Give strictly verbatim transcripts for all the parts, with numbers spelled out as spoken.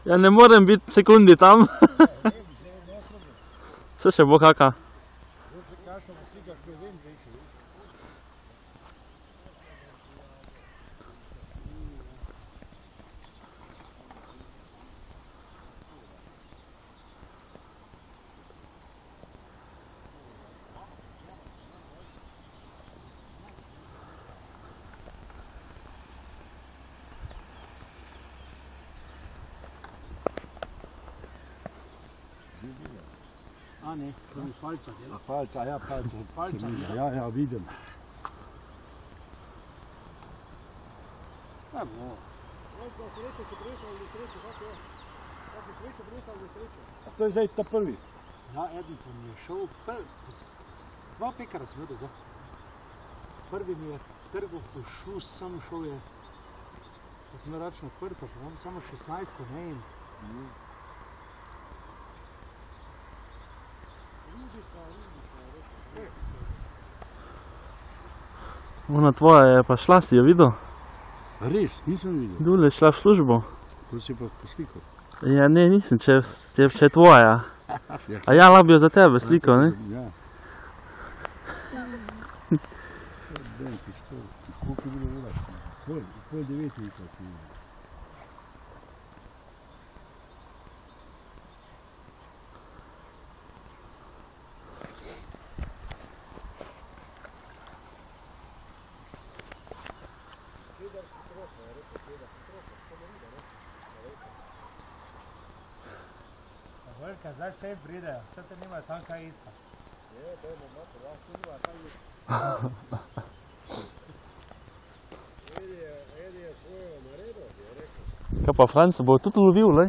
Ja, ne morem biti sekundi tam. Se še bo kaka. A ne, to je palca, A palca, ja, palca. Palca, ja, ja, vidim. Ja, bo. A to je zdaj ta prvi? Ja, eden pa mi je šel, dva pekara sem vedel, zdaj. Prvi mi je trgov po šus, samo šel je, ko sem račno odprto, pa imam samo šestnajst konej. Ona tvoja je pa šla, si jo videl? Res, nisem videl. Dule je šla v službo. To si pa poslikal. Ja, ne, nisem, če, če, če je tvoja. A ja, lahko bi jo za tebe slikal, ne? Ja. Koliko je bilo ura? Pol, pol devet je itak. Velika, zdaj vse pridejo, vse te nimajo tam kaj iskati. Je, to je bomato, ja, vse nimajo kaj iskati. Edi je svojo naredil, je rekel. Kaj pa Franc bo tudi lovil, le?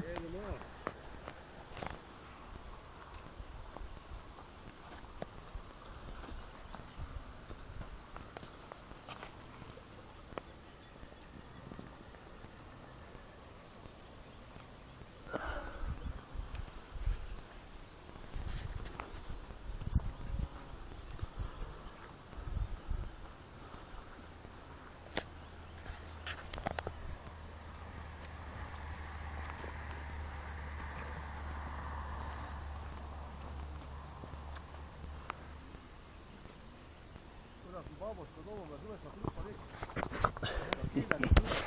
Babo, što domo, da zove sa trupa reći.